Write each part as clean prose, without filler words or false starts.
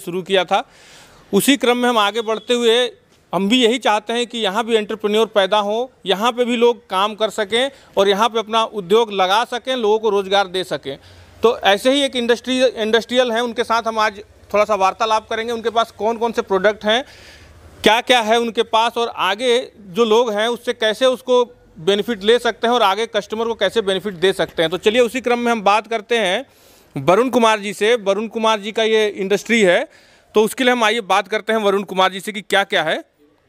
शुरू किया था। उसी क्रम में हम आगे बढ़ते हुए हम भी यही चाहते हैं कि यहाँ भी एंटरप्रेन्योर पैदा हो, यहाँ पे भी लोग काम कर सकें और यहाँ पे अपना उद्योग लगा सकें, लोगों को रोज़गार दे सकें। तो ऐसे ही एक इंडस्ट्रियल हैं, उनके साथ हम आज थोड़ा सा वार्तालाप करेंगे। उनके पास कौन कौन से प्रोडक्ट हैं, क्या क्या है उनके पास, और आगे जो लोग हैं उससे कैसे उसको बेनिफिट ले सकते हैं और आगे कस्टमर को कैसे बेनिफिट दे सकते हैं। तो चलिए उसी क्रम में हम बात करते हैं वरुण कुमार जी से। वरुण कुमार जी का ये इंडस्ट्री है, तो उसके लिए हम आइए बात करते हैं वरुण कुमार जी से कि क्या क्या है।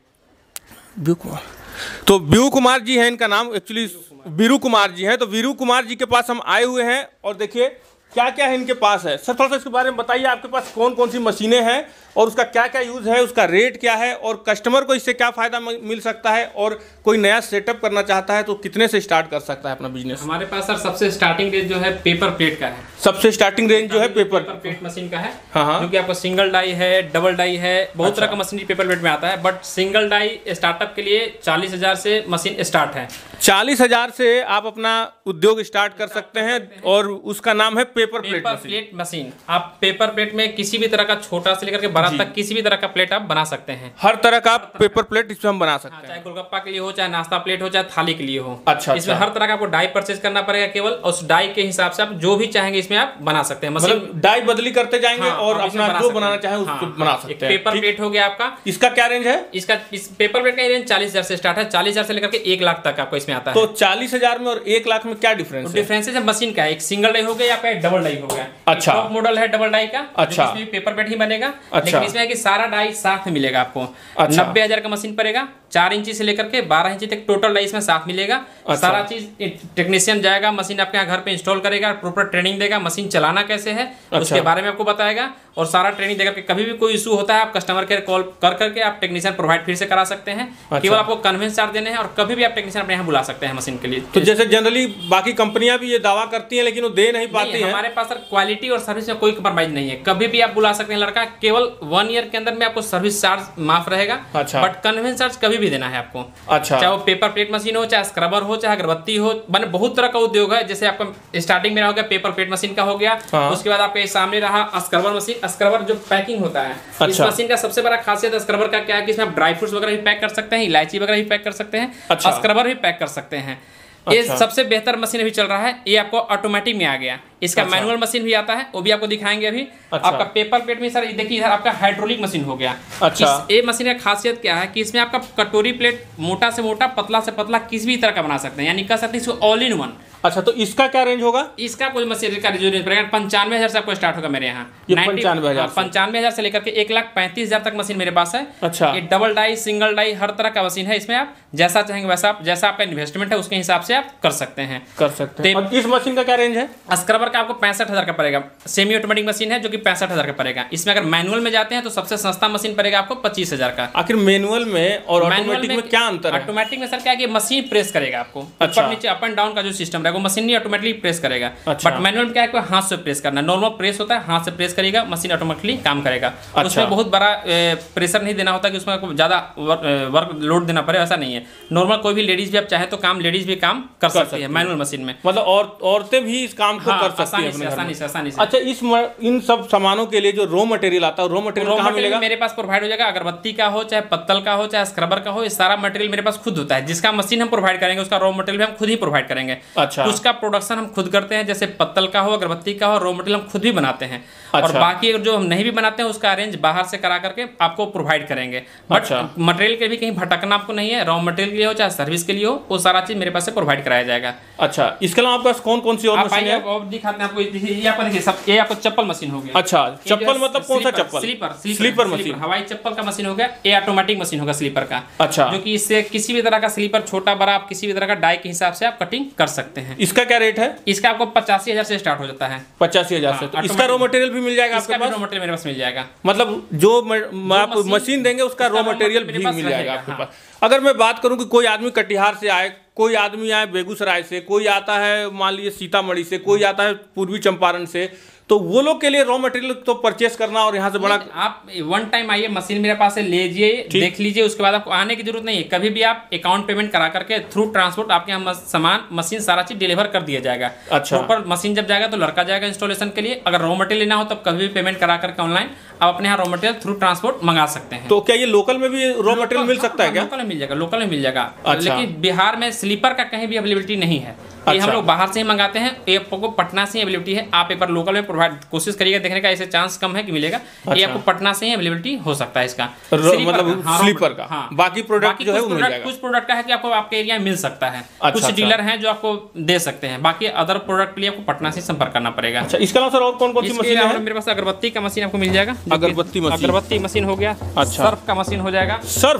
व्यू कुमार, तो व्यू कुमार जी हैं इनका नाम, एक्चुअली वीरू कुमार जी हैं। तो वीरू कुमार जी के पास हम आए हुए हैं और देखिए क्या क्या है इनके पास है। सर थोड़ा सा इसके बारे में बताइए, आपके पास कौन कौन सी मशीनें हैं और उसका क्या क्या यूज़ है, उसका रेट क्या है और कस्टमर को इससे क्या फ़ायदा मिल सकता है, और कोई नया सेटअप करना चाहता है तो कितने से स्टार्ट कर सकता है अपना बिजनेस। हमारे पास सर सबसे स्टार्टिंग रेंज जो है पेपर प्लेट का है। सबसे स्टार्टिंग रेंज जो है पेपर प्लेट मशीन का है। हाँ, जो कि आपको सिंगल डाई है, डबल डाई है, बहुत तरह का मशीन पेपर प्लेट में आता है। बट सिंगल डाई स्टार्टअप के लिए 40,000 से मशीन स्टार्ट है। 40,000 से आप अपना उद्योग स्टार्ट कर सकते हैं और उसका नाम है पेपर प्लेट मशीन। आप पेपर प्लेट में किसी भी तरह का छोटा से लेकर के बड़ा तक किसी भी तरह का प्लेट आप बना सकते हैं। हर तरह का पेपर प्लेट इसमें हम बना सकते हैं, चाहे गोलगप्पा के लिए हो, चाहे नाश्ता प्लेट हो, चाहे थाली के लिए हो। अच्छा, इसमें हर तरह का आपको डाई परचेज करना पड़ेगा केवल, उस डाई के हिसाब से आप जो भी चाहेंगे इसमें आप बना सकते हैं। मतलब डाई बदली करते जाएंगे और अपना जो बनाना चाहे उसको बना सकते हैं। पेपर प्लेट हो गया आपका। इसका क्या रेंज है? इसका इस पेपर प्लेट का रेंज 40,000 से स्टार्ट है। 40,000 से लेकर के 1 लाख तक आपको इसमें आता है। तो 40,000 में और 1 लाख में क्या डिफरेंस है? डिफरेंस है मशीन का, एक सिंगल डाई हो गया या डबल डाई हो गया। अच्छा, टॉप मॉडल है डबल डाई का। अच्छा, इसमें पेपर प्लेट ही बनेगा। अच्छा, लेकिन इसमें है कि सारा डाई साथ में मिलेगा आपको। अच्छा, 90,000 का मशीन पड़ेगा। 4 इंची से लेकर के 12 इंची तक टोटल डाई इसमें साथ मिलेगा। अच्छा, सारा चीज टेक्नीशियन जाएगा, मशीन आपके यहाँ घर पे इंस्टॉल करेगा, प्रॉपर ट्रेनिंग देगा, मशीन चलाना कैसे है उसके बारे में आपको बताएगा और सारा ट्रेनिंग देकर के कभी भी कोई इशू होता है आप कस्टमर केयर कॉल कर करके आप टेक्नीशियन प्रोवाइड फिर से करा सकते हैं। केवल आपको कन्वेंस चार्ज देने हैं और कभी भी आप टेक्नीशियन अपने यहाँ बुला सकते हैं मशीन के लिए। तो जैसे जनरली बाकी कंपनियां भी ये दावा करती हैं लेकिन वो दे नहीं पाती हैं। हमारे पास सर क्वालिटी और सर्विस में कोई कम्प्रोमाइज नहीं है। कभी भी आप बुला सकते हैं लड़का, केवल 1 ईयर के अंदर में आपको सर्विस चार्ज माफ रहेगा। अच्छा, बट कन्वेंस चार्ज कभी भी देना है आपको। अच्छा, चाहे वो पेपर प्लेट मशीन हो, चाहे स्क्रबर हो, चाहे अगरबत्ती हो, मैंने बहुत तरह का उद्योग है। जैसे आपका स्टार्टिंग में हो गया पेपर प्लेट मशीन का हो गया। उसके बाद आपके सामने रहा स्क्रबर मशीन। स्क्रबर जो पैकिंग होता है, इस मशीन का सबसे बड़ा खासियत स्क्रबर का क्या है कि इसमें आप ड्राई फ्रूट्स वगैरह भी पैक कर सकते हैं, इलायची वगैरह भी पैक कर सकते हैं, स्क्रबर भी पैक कर सकते हैं। ये सबसे बेहतर मशीन अभी चल रहा है। ये आपको ऑटोमेटिक में आ गया। इसका मैनुअल मशीन भी आता है, वो भी आपको दिखाएंगे अभी। आपका पेपर प्लेट में सर देखिए इधर आपका हाइड्रोलिक मशीन हो गया। ये मशीन का खासियत क्या है कि इसमें आपका कटोरी प्लेट मोटा से मोटा, पतला से पतला किसी भी तरह का बना सकते हैं, यानी कह सकते हैं इसको ऑल इन वन। अच्छा, तो इसका क्या रेंज होगा? इसका कोई मशीन का रेंज पड़ेगा 95,000 से आपको स्टार्ट होगा मेरे यहाँ। 95,000 से लेकर के 1,35,000 तक मशीन मेरे पास है। अच्छा, ये डबल डाई, सिंगल डाई, हर तरह का मशीन है। इसमें आप जैसा चाहेंगे वैसा आप, जैसा आपका इन्वेस्टमेंट है उसके हिसाब से आप कर सकते हैं। और इस मशीन का क्या रेंज है? स्क्रबर का आपको 65,000 का पड़ेगा। सेमी ऑटोमेटिक मशीन है जो कि 65,000 का पड़ेगा। इसमें अगर मैनुअल में जाते हैं तो सबसे सस्ता मशीन पड़ेगा आपको 25,000 का। आखिर मैनुअल में और ऑटोमेटिक में क्या अंतर है? ऑटोमेटिक में सर क्या है कि मशीन प्रेस करेगा आपको ऊपर नीचे, अप एंड डाउन का जो सिस्टम रहेगा वो मशीन नहीं ऑटोमेटिकली प्रेस करेगा। बट मैनुअल में क्या है हाथ से प्रेस करना। नॉर्मल प्रेस होता है, हाथ से प्रेस करेगा, मशीन ऑटोमेटिकली काम करेगा। उसमें बहुत बड़ा प्रेशर नहीं देना होता कि उसमें आपको ज्यादा वर्क लोड देना पड़े, ऐसा नहीं है। नॉर्मल कोई भी लेडीज भी आप चाहे तो काम लेडीज भी काम कर सकती है मैनुअल मशीन में। मतलब औरतें भी इस काम को कर सकती हैं आसानी से। अच्छा, इन सब सामानों के लिए जो रॉ मटेरियल आता है, रॉ मटेरियल कहाँ मिलेगा? मेरे पास प्रोवाइड हो जाएगा। अगरबत्ती का हो, चाहे पत्तल का हो, चाहे स्क्रबर का हो, ये सारा मटेरियल मेरे पास खुद होता है। जिसका मशीन हम प्रोवाइड करेंगे उसका रॉ मटेरियल भी हम खुद ही प्रोवाइड करेंगे। अच्छा, उसका प्रोडक्शन हम खुद करते हैं। जैसे पत्तल का हो, अगरबत्ती का हो, रॉ मटेरियल हम खुद भी बनाते हैं। और बाकी जो हम नहीं भी बनाते हैं उसका अरेंज बाहर से करा करके आपको प्रोवाइड करेंगे। बट मटेरियल के भी कहीं भटकना आपको नहीं है। रॉ मटेरियल के लिए हो चाहे सर्विस के लिए हो, वो सारा चीज मेरे पास से प्रोवाइड कराया जाएगा। अच्छा, इसके अलावा आपके पास कौन कौन सी और मशीन है? और दिखाते हैं आपको। ये आपको देखिए सब, ये आपको चप्पल मशीन हो गया। अच्छा, चप्पल मतलब कौन सा चप्पल? स्लीपर मशीन, हवाई चप्पल का मशीन हो गया। ये ऑटोमेटिक मशीन होगा स्लीपर का। अच्छा, जो कि इससे किसी भी तरह का स्लीपर छोटा बड़ा आप किसी भी तरह का डाई के हिसाब से आप कटिंग कर सकते हैं। इसका क्या रेट है? इसका आपको 85,000 से स्टार्ट हो जाता है। 85,000 से। तो इसका रॉ मटेरियल भी मिल जाएगा आपके पास? रॉ मटेरियल मेरे पास मिल जाएगा। मतलब जो आप मशीन देंगे उसका रॉ मटेरियल भी मिल जाएगा आपके पास। अगर मैं बात करूं कि कोई आदमी कटिहार से आए, कोई आदमी आए बेगूसराय से, कोई आता है मान लीजिए सीतामढ़ी से, कोई आता है पूर्वी चंपारण से, तो वो लोग के लिए रॉ मटेरियल तो परचेस करना और यहाँ से बड़ा। आप वन टाइम आइए, मशीन मेरे पास है, लीजिए, देख लीजिए, उसके बाद आपको आने की जरूरत नहीं है। कभी भी आप अकाउंट पेमेंट करा करके थ्रू ट्रांसपोर्ट आपके यहाँ सामान, मशीन, सारा चीज डिलीवर कर दिया जाएगा। अच्छा। ऊपर मशीन जब जाएगा तो लड़का जाएगा इंस्टॉलेशन के लिए। अगर रॉ मटेरियल लेना हो तब कभी भी पेमेंट करा करके ऑनलाइन आप अपने यहाँ रॉ मटेरियल थ्रू ट्रांसपोर्ट मंगा सकते हैं। तो क्या ये लोकल में भी रॉ मटेरियल मिल सकता है क्या? लोकल में मिल जाएगा, लोकल में मिल जाएगा। अच्छा। लेकिन बिहार में स्लीपर का कहीं भी अवेलेबिलिटी नहीं है। ये हम लोग बाहर से ही मंगाते हैं। ये आपको पटना से ही अवेलेबिलिटी है। आप एक बार लोकल में प्रोवाइड कोशिश करिएगा देखने का, ऐसे चांस कम है कि मिलेगा। ये आपको पटना से ही अवेलेबिलिटी हो सकता है इसका, मतलब स्लीपर का। हाँ। बाकी प्रोडक्ट जो है वो मिल जाएगा। कुछ प्रोडक्ट का है कि आपको आपके एरिया में मिल सकता है। कुछ डीलर हैं जो आपको दे सकते हैं। बाकी अदर प्रोडक्ट के लिए आपको पटना से संपर्क करना पड़ेगा। अच्छा, इसके अलावा सर और कौन कौन सी मशीन है? मेरे पास अगरबत्ती का मशीन आपको मिल जाएगा। अगरबत्ती मशीन हो गया। अच्छा। सर्फ का मशीन हो जाएगा।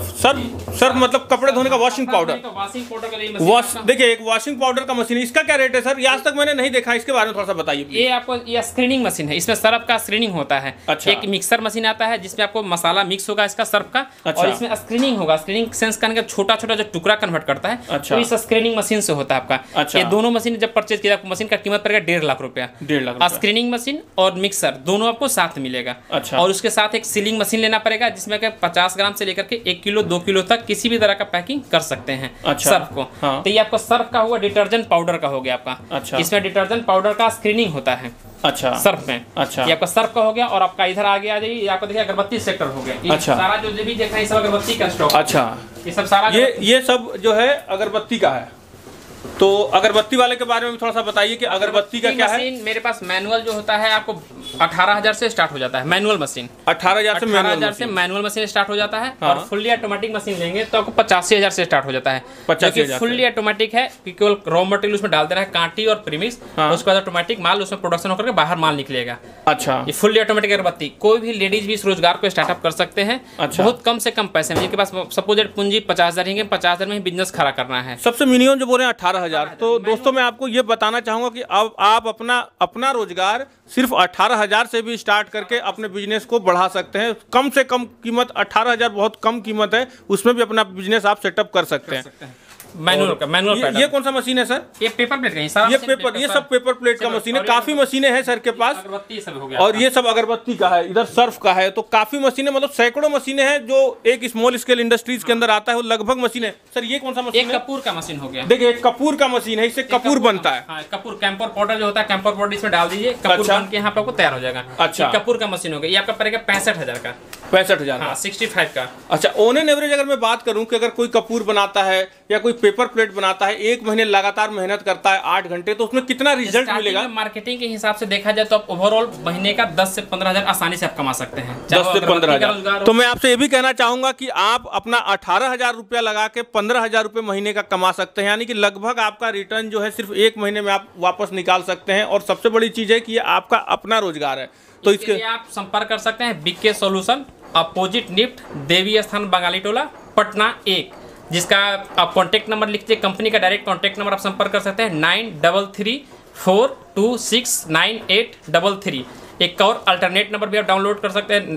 सर्फ मतलब कपड़े धोने का वॉशिंग पाउडर। वॉशिंग पाउडर के लिए देखिए, एक वॉशिंग पाउडर का मशीन है, इसका क्या रेट है सर? ये आज तक मैंने नहीं देखा, इसके बारे में थोड़ा सा बताइए। ये आपको ये स्क्रीनिंग मशीन है, इसमें सर्फ का स्क्रीनिंग होता है। अच्छा। एक मिक्सर मशीन आता है जिसमें आपको मसाला मिक्स होगा इसका सर्फ का। अच्छा। और इसमें स्क्रीनिंग होगा। स्क्रीनिंग सेंस करने का छोटा छोटा जो टुकड़ा कन्वर्ट करता है। अच्छा। तो इस स्क्रीनिंग मशीन से होता है आपका। अच्छा। ये दोनों मशीन जब परचेज किया आपको मशीन का कीमत पड़ेगा 1.5 लाख रुपया। 1.5 लाख। स्क्रीनिंग मशीन और मिक्सर दोनों आपको साथ मिलेगा। अच्छा। और उसके साथ एक सीलिंग मशीन लेना पड़ेगा जिसमें 50 ग्राम से लेकर के 1 किलो 2 किलो तक किसी भी तरह का पैकिंग कर सकते हैं। अच्छा। सर्फ को। हाँ। तो ये आपका सर्फ का हुआ, डिटर्जेंट पाउडर का हो गया आपका। अच्छा। इसमें डिटर्जेंट पाउडर का स्क्रीनिंग होता है। अच्छा। सर्फ में। अच्छा। ये आपका सर्फ का हो गया। और आपका इधर आगे आ जाइए, आपको देखिए अगरबत्ती सेक्टर हो गया। अच्छा। सारा जो भी देख रहे हैं सब अगरबत्ती का स्टॉक। अच्छा। ये सब सारा ये सब जो है अगरबत्ती का है। तो अगरबत्ती वाले के बारे में थोड़ा सा बताइए कि अगरबत्ती का क्या है? मेरे पास मैनुअल जो होता है आपको 18,000 से स्टार्ट हो जाता है। मैनुअल मशीन 18,000 से मैनुअल मशीन स्टार्ट हो जाता है। और फुल्ली ऑटोमेटिक मशीन लेंगे तो आपको 85,000 से स्टार्ट हो जाता है। 85,000 फुल्ली ऑटोमेटिक है, केवल रॉ मटेरियल उसमें डाल देना है, कांटी और प्रीमिक्स। उसके बाद ऑटोमेटिक माल उसमें प्रोडक्शन होकर के बाहर माल निकलेगा। अच्छा। ये फुल्ली ऑटोमेटिक अगरबत्ती कोई भी लेडीज भी इस रोजगार को स्टार्टअप कर सकते हैं। बहुत कम से कम पैसे में, जिनके पास सपोज पूंजी 50,000 है, 50,000 में ही बिजनेस खड़ा करना है। सबसे मिनिमम जो बोल रहे हैं 18,000। तो दोस्तों मैं आपको ये बताना चाहूंगा कि अब आप अपना रोजगार सिर्फ 18,000 से भी स्टार्ट करके अपने बिजनेस को बढ़ा सकते हैं। कम से कम कीमत 18,000 बहुत कम कीमत है, उसमें भी अपना बिजनेस आप सेटअप कर सकते हैं। मैनुअल ये कौन सा मशीन है सर? ये पेपर प्लेट का। ये सब पेपर प्लेट का मशीन है। काफी मशीनें हैं सर के पास। और ये सब अगरबत्ती का है, इधर सर्फ का है। तो काफी मशीनें, मतलब सैकड़ों मशीनें हैं जो एक स्मॉल स्केल इंडस्ट्रीज के अंदर आता है। वो लगभग मशीन है। सर ये कौन सा मशीन है? कपूर का मशीन हो गया। देखिए, एक कपूर का मशीन है, इससे कपूर बनता है। कपूर कैंपर पाउडर जो होता है, कैंपर पाउडर इसमें डाल दीजिए, कपूर बन के यहाँ पे आपको तैयार हो जाएगा। अच्छा। कपूर का मशीन हो गया। ये आपका पड़ेगा 65,000 का। 65,000। 65 का। अच्छा। ऑन एन एवरेज अगर मैं बात करूं कि अगर कोई कपूर बनाता है या कोई पेपर प्लेट बनाता है, 1 महीने लगातार मेहनत करता है 8 घंटे, तो उसमें कितना रिजल्ट मिलेगा? मार्केटिंग के हिसाब से देखा जाए तो आप ओवरऑल महीने का 10 से 15,000 आसानी से आप कमा सकते हैं। 10 से 15,000। तो मैं आपसे ये भी कहना चाहूंगा कि आप अपना 18,000 रुपया लगा के 15,000 रुपये महीने का कमा सकते हैं। यानी कि लगभग आपका रिटर्न जो है सिर्फ 1 महीने में आप वापस निकाल सकते हैं। और सबसे बड़ी चीज है कि ये आपका अपना रोजगार है। तो इसके लिए आप संपर्क कर सकते हैं B K solution, opposite NIFT, Devi Sthan, Bengali Tola, Patna 1, जिसका आप कॉन्टैक्ट नंबर लिखिए। कंपनी का डायरेक्ट कॉन्टैक्ट नंबर आप संपर्क कर सकते हैं 9334269833। एक और अल्टरनेट नंबर भी आप डाउनलोड कर सकते हैं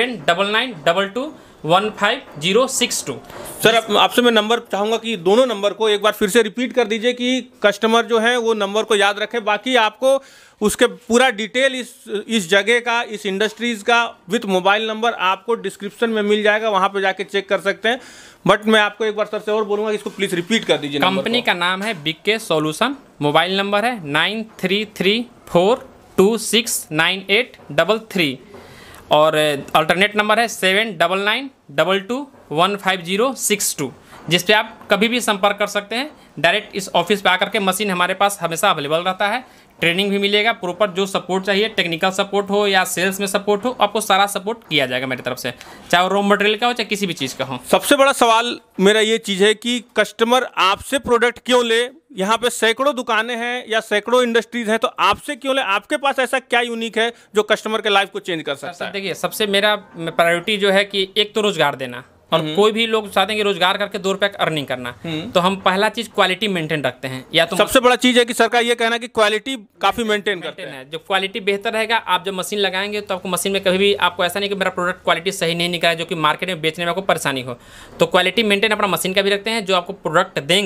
799922156062। सर आपसे मैं नंबर चाहूँगा कि दोनों नंबर को एक बार फिर से रिपीट कर दीजिए कि कस्टमर जो है वो नंबर को याद रखें। बाकी आपको उसके पूरा डिटेल इस जगह का, इस इंडस्ट्रीज़ का विथ मोबाइल नंबर आपको डिस्क्रिप्शन में मिल जाएगा, वहाँ पे जाके चेक कर सकते हैं। बट मैं आपको एक बार सर से और बोलूँगा, इसको प्लीज़ रिपीट कर दीजिए। कंपनी का नाम है बीके सॉल्यूशन, मोबाइल नंबर है 9334269833 और अल्टरनेट नंबर है 799922156062, जिस पे आप कभी भी संपर्क कर सकते हैं। डायरेक्ट इस ऑफिस पे आकर के मशीन हमारे पास हमेशा अवेलेबल रहता है। ट्रेनिंग भी मिलेगा, प्रॉपर जो सपोर्ट चाहिए, टेक्निकल सपोर्ट हो या सेल्स में सपोर्ट हो, आपको सारा सपोर्ट किया जाएगा मेरी तरफ से, चाहे वो रॉ मटेरियल का हो चाहे किसी भी चीज़ का हो। सबसे बड़ा सवाल मेरा ये चीज़ है कि कस्टमर आपसे प्रोडक्ट क्यों ले? यहाँ पे सैकड़ों दुकानें हैं या सैकड़ों इंडस्ट्रीज हैं, तो आपसे क्यों ले? आपके पास ऐसा क्या यूनिक है जो कस्टमर के लाइफ को चेंज कर सकता है? देखिए, सबसे मेरा प्रायोरिटी जो है कि एक तो रोजगार देना, और कोई भी लोग चाहते हैं कि रोजगार करके 2 रुपए अर्निंग करना, तो हम पहला चीज क्वालिटी मेंटेन रखते हैं। या तो सबसे बड़ा चीज है कि सरकार ये कहना है कि क्वालिटी काफी मेंटेन करते हैं। जो क्वालिटी बेहतर रहेगा, आप जब मशीन लगाएंगे तो आपको मशीन में कभी भी आपको ऐसा नहीं कि मेरा प्रोडक्ट क्वालिटी सही नहीं निकला है, जो कि मार्केट में बेचने में आपको परेशानी हो। तो क्वालिटी मेंटेन अपना मशीन का भी रखते हैं। जो आपको प्रोडक्ट देंगे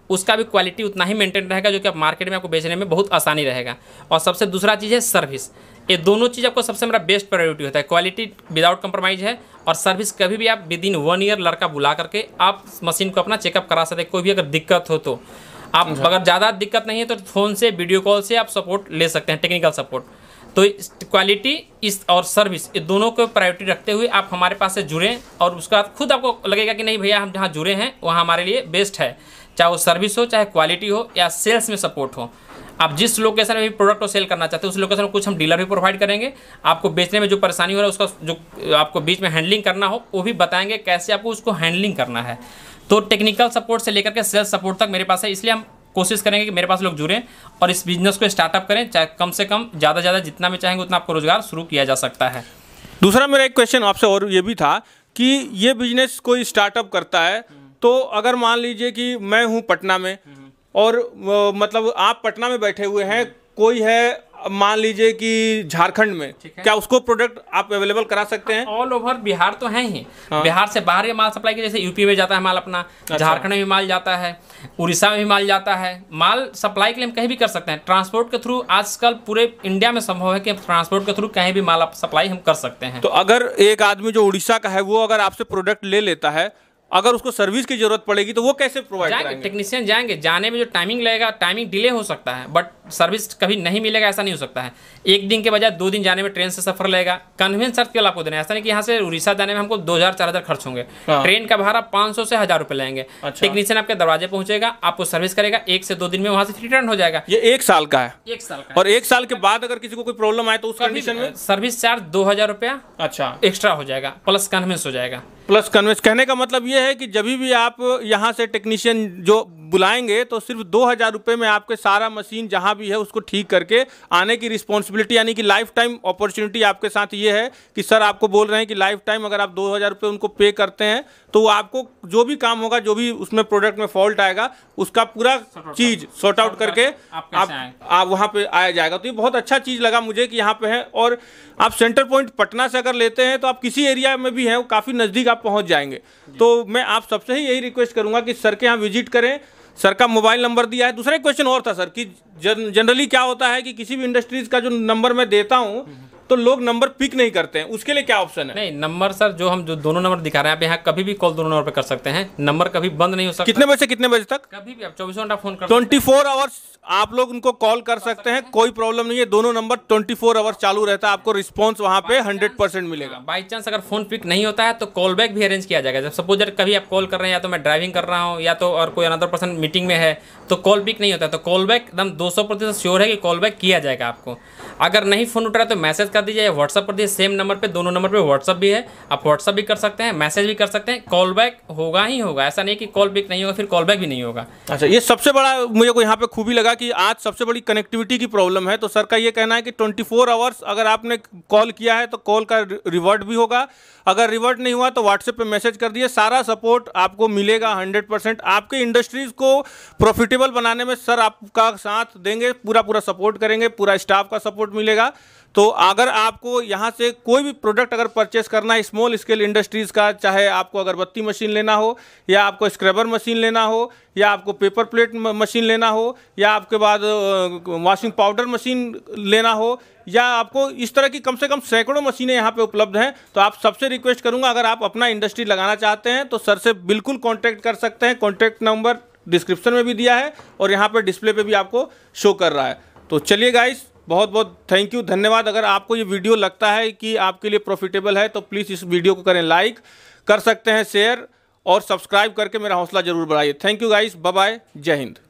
उसका भी क्वालिटी उतना ही मेंटेन रहेगा जो कि आप मार्केट में आपको बेचने में बहुत आसानी रहेगा। और सबसे दूसरा चीज़ है सर्विस। ये दोनों चीज़ आपको सबसे मेरा बेस्ट प्रायोरिटी होता है। क्वालिटी विदाउट कंप्रोमाइज़ है और सर्विस कभी भी आप विदिन 1 ईयर लड़का बुला करके आप मशीन को अपना चेकअप करा सकते हैं। कोई भी अगर दिक्कत हो तो आप, अगर ज़्यादा दिक्कत नहीं है तो फ़ोन से वीडियो कॉल से आप सपोर्ट ले सकते हैं, टेक्निकल सपोर्ट। तो क्वालिटी इस और सर्विस ये दोनों को प्रायोरिटी रखते हुए आप हमारे पास से जुड़ें और उसका खुद आपको लगेगा कि नहीं भैया हम जहाँ जुड़े हैं वहाँ हमारे लिए बेस्ट है, चाहे वो सर्विस हो, चाहे क्वालिटी हो या सेल्स में सपोर्ट हो। आप जिस लोकेशन में भी प्रोडक्ट को सेल करना चाहते हैं उस लोकेशन में कुछ हम डीलर भी प्रोवाइड करेंगे। आपको बेचने में जो परेशानी हो रहा है उसका जो आपको बीच में हैंडलिंग करना हो वो भी बताएंगे कैसे आपको उसको हैंडलिंग करना है। तो टेक्निकल सपोर्ट से लेकर के सेल्स सपोर्ट तक मेरे पास है, इसलिए हम कोशिश करेंगे कि मेरे पास लोग जुड़ें और इस बिजनेस को स्टार्टअप करें। चाहे कम से कम ज़्यादा से ज़्यादा जितना भी चाहेंगे उतना आपको रोजगार शुरू किया जा सकता है। दूसरा मेरा एक क्वेश्चन आपसे और ये भी था कि ये बिजनेस कोई स्टार्टअप करता है तो अगर मान लीजिए कि मैं हूँ पटना में और मतलब आप पटना में बैठे हुए हैं, कोई है मान लीजिए कि झारखंड में, क्या उसको प्रोडक्ट आप अवेलेबल करा सकते हैं? ऑल ओवर बिहार तो है ही। बिहार से बाहर ये माल सप्लाई की, जैसे यूपी में जाता है माल अपना, झारखंड में भी माल जाता है, उड़ीसा में भी माल जाता है। माल सप्लाई के लिए हम कहीं भी कर सकते हैं। ट्रांसपोर्ट के थ्रू आजकल पूरे इंडिया में संभव है कि ट्रांसपोर्ट के थ्रू कहीं भी माल सप्लाई हम कर सकते हैं। तो अगर एक आदमी जो उड़ीसा का है वो अगर आपसे प्रोडक्ट ले लेता है, अगर उसको सर्विस की जरूरत पड़ेगी तो वो कैसे प्रोवाइड कराएंगे? टेक्नीशियन जाएंगे, जाने में जो टाइमिंग लगेगा, टाइमिंग डिले हो सकता है बट सर्विस कभी नहीं मिलेगा ऐसा नहीं हो सकता है। 1 दिन के बजाय 2 दिन जाने में ट्रेन से सफर लगेगा। कन्वेंस चार्ज केवल आपको देना है, ऐसा नहीं कि यहाँ से उड़ीसा जाने में हमको 2000-4000 खर्च होंगे। ट्रेन का भाड़ा 500 से 1000 रुपये लेंगे। टेक्नीशियन आपके दरवाजे पहुंचेगा, आपको सर्विस करेगा, 1 से 2 दिन में वहाँ से रिटर्न हो जाएगा। ये 1 साल का है? 1 साल का। और 1 साल के बाद अगर किसी को कोई प्रॉब्लम आए तो उस कंडीशन में सर्विस चार्ज 2000 रुपया अच्छा एक्स्ट्रा हो जाएगा, प्लस कन्वेंस हो जाएगा। प्लस कन्वेंस कहने का मतलब ये है कि जब भी आप यहाँ से टेक्नीशियन जो बुलाएंगे तो सिर्फ 2000 रुपये में आपके सारा मशीन जहाँ भी है उसको ठीक करके आने की रिस्पॉन्सिबिलिटी, यानी कि लाइफ टाइम अपॉर्चुनिटी आपके साथ ये है कि सर आपको बोल रहे हैं कि लाइफ टाइम अगर आप 2000 रुपये उनको पे करते हैं तो आपको जो भी काम होगा, जो भी उसमें प्रोडक्ट में फॉल्ट आएगा उसका पूरा चीज़ सॉर्ट आउट करके आप वहाँ पे आया जाएगा। तो ये बहुत अच्छा चीज़ लगा मुझे कि यहाँ पे है। और आप सेंटर पॉइंट पटना से अगर लेते हैं तो आप किसी एरिया में भी हैं काफ़ी नज़दीक आप पहुँच जाएंगे। तो मैं आप सबसे ही यही रिक्वेस्ट करूँगा कि सर के यहाँ विजिट करें। सर का मोबाइल नंबर दिया है। दूसरा एक क्वेश्चन और था सर कि जनरली क्या होता है कि किसी भी इंडस्ट्रीज का जो नंबर मैं देता हूँ तो लोग नंबर पिक नहीं करते हैं, उसके लिए क्या ऑप्शन है? नहीं, नंबर सर जो हम जो दोनों नंबर दिखा रहे हैं आप यहाँ कभी भी कॉल दोनों नंबर पे कर सकते हैं। नंबर कभी बंद नहीं हो सकता। कितने बजे से कितने बजे तक? कभी भी आप 24 घंटा फोन कर 24 आवर्स आप लोग उनको कॉल कर सकते हैं, कोई प्रॉब्लम नहीं है। दोनों नंबर 24 आवर्स चालू रहता है, आपको रिस्पॉन्स वहाँ पे 100% मिलेगा। बाई चांस अगर फोन पिक नहीं होता है तो कॉल बैक भी अरेंज किया जाएगा। जब सपोज कभी आप कॉल कर रहे हैं, या तो मैं ड्राइविंग कर रहा हूँ या तो और कोई अनदर पर्सन मीटिंग में है तो कॉल पिक नहीं होता है, तो कॉल बैक एकदम 200% श्योर है कि कॉल बैक किया जाएगा आपको। अगर नहीं फोन उठ रहा है तो मैसेज कर दीजिए या व्हाट्सअप कर दीजिए। सेम नंबर पे, दोनों नंबर पे व्हाट्सअप भी है, आप व्हाट्सअप भी कर सकते हैं, मैसेज भी कर सकते हैं। कॉल बैक होगा ही होगा, ऐसा नहीं कि कॉल पिक नहीं होगा फिर कॉल बैक भी नहीं होगा। अच्छा, ये सबसे बड़ा मुझे को यहाँ पे खूबी लगा कि आज सबसे बड़ी कनेक्टिविटी की प्रॉब्लम है। तो सर का ये कहना है कि 24 आवर्स अगर आपने कॉल किया है तो कॉल का रिवर्ट भी होगा, अगर रिवर्ट नहीं हुआ तो व्हाट्सएप पे मैसेज कर दिए, सारा सपोर्ट आपको मिलेगा 100%। आपके इंडस्ट्रीज को प्रॉफिटेबल बनाने में सर आपका साथ देंगे, पूरा सपोर्ट करेंगे, पूरा स्टाफ का सपोर्ट मिलेगा। तो अगर आपको यहाँ से कोई भी प्रोडक्ट अगर परचेस करना है स्मॉल स्केल इंडस्ट्रीज़ का, चाहे आपको अगरबत्ती मशीन लेना हो या आपको स्क्रबर मशीन लेना हो या आपको पेपर प्लेट मशीन लेना हो या आपके बाद वॉशिंग पाउडर मशीन लेना हो या आपको इस तरह की कम से कम सैकड़ों मशीनें यहाँ पे उपलब्ध हैं, तो आप सबसे रिक्वेस्ट करूँगा अगर आप अपना इंडस्ट्री लगाना चाहते हैं तो सर से बिल्कुल कॉन्टैक्ट कर सकते हैं। कॉन्टैक्ट नंबर डिस्क्रिप्शन में भी दिया है और यहाँ पर डिस्प्ले पर भी आपको शो कर रहा है। तो चलिए गाइस, बहुत बहुत थैंक यू, धन्यवाद। अगर आपको ये वीडियो लगता है कि आपके लिए प्रॉफिटेबल है तो प्लीज़ इस वीडियो को करें लाइक, कर सकते हैं शेयर और सब्सक्राइब करके मेरा हौसला ज़रूर बढ़ाइए। Thank you guys, bye bye, जय हिंद।